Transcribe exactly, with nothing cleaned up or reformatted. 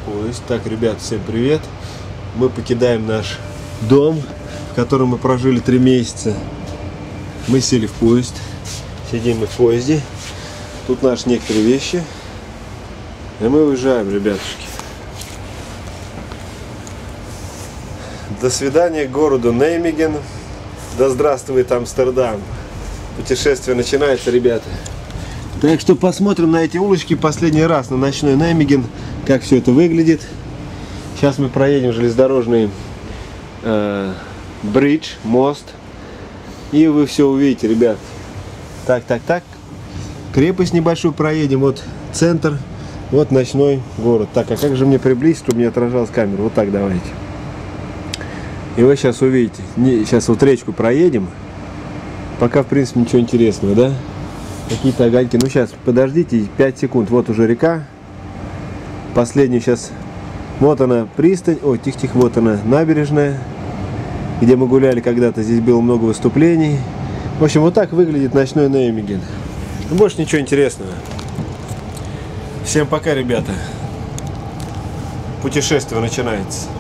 поезд. Так, ребят, всем привет. Мы покидаем наш дом, в котором мы прожили три месяца. Мы сели в поезд. Сидим мы в поезде. Тут наши некоторые вещи. И мы уезжаем, ребятушки. До свидания городу Неймеген. Да здравствует Амстердам. Путешествие начинается, ребята. Так что посмотрим на эти улочки последний раз, на ночной Неймеген, как все это выглядит. Сейчас мы проедем железнодорожный э, бридж, мост. И вы все увидите, ребят. Так, так, так. Крепость небольшую проедем. Вот центр, вот ночной город. Так, а как же мне приблизить, чтобы не отражалась камера? Вот так давайте. И вы сейчас увидите. Сейчас вот речку проедем. Пока, в принципе, ничего интересного, да? Какие-то огоньки. Ну, сейчас, подождите, пять секунд. Вот уже река. Последняя сейчас. Вот она, пристань. Ой, тихо-тихо, вот она, набережная. Где мы гуляли когда-то. Здесь было много выступлений. В общем, вот так выглядит ночной Неймеген. Ну, больше ничего интересного. Всем пока, ребята. Путешествие начинается.